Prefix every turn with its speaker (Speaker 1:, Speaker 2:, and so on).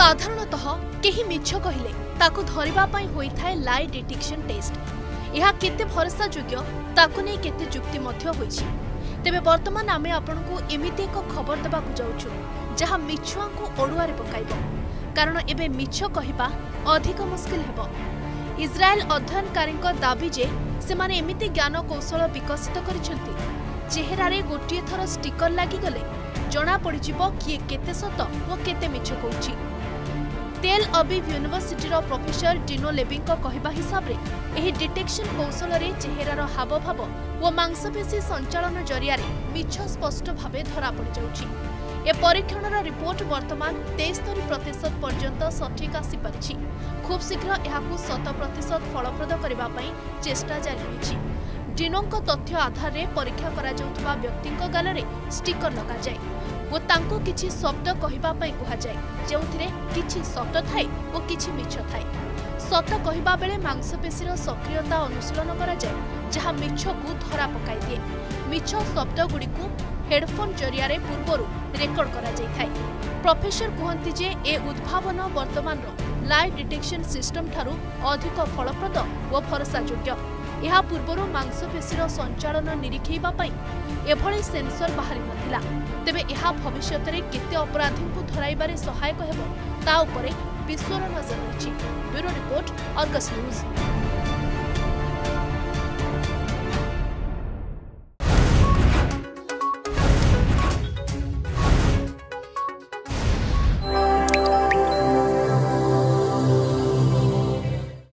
Speaker 1: साधारणतः केही मिछ कहिले ताकु धरिबा पई होइथाय लाई डिटेक्शन टेस्ट। यह केते भरोसा योग्य ताकु नै केते जुक्ति मध्य होइछि। तेबे वर्तमान आमे आपनकु एमिति एक खबर देबाकु जाउछु जहा मिछुआंकु ओडुआरे पकाइबो, कारण एबे मिछ कहिबा अधिक मुश्किल हेबो। इस्राएल अध्ययनकारीक दाबी जे सेमाने एमिति ज्ञान कौशल विकसित करिसंती चेहरारे गोटिए थर स्टिकर लागि गले जना पड़िजिबो किए केते सत ओ केते मिछ कहूछि। तेल अबीब यूनिवर्सिटी प्रोफेसर डिनो लेविंग कहवा हिसाब रे एही डिटेक्शन कौशल रे चेहरार हावभाव और मांसपेशी संचालन जरिया मिछ स्पष्ट भावे धरा पड़ जाउछि। ए परीक्षणर रिपोर्ट वर्तमान 73% पर्यंत सठिक आसी पारिछि। खूब शीघ्र एहाकु 100% फलप्रद करबा पई चेष्टा जारी रहिछि। डिनोंक तथ्य आधार रे परीक्षा करा जाउथबा व्यक्तिंक गालरे स्टिकर लगा जाय और तांको किछि शब्द कहिबा पई कुहा जाय जेउथिरे किछि सत थाय और किछि मिछ थाय। सत कहिबा बेले मांसपेशीर सक्रियता अनुशीलन करा जाय जहा मिछकु धरा पकाई दिए। मिछ शब्द गुड़िकु हेडफोन जरिया रे पूर्वरु रेकर्ड करा जाय थाय। प्रोफेसर कहंती जे ए उद्भावन वर्तमान लाई डिटेक्शन सिस्टम ठारू अधिक फलप्रद और भरोसा योग्य। यह पूर्वर मांसपेशीर संचालन निरीक्षिबा पई एभली सेंसर बाहरी नथिला। तेबे यह भविष्य में केते अपराधी को धराइबारे सहायक हेबो ता उपरे विश्वर नजर रहिछि। Bureau report, Argus news.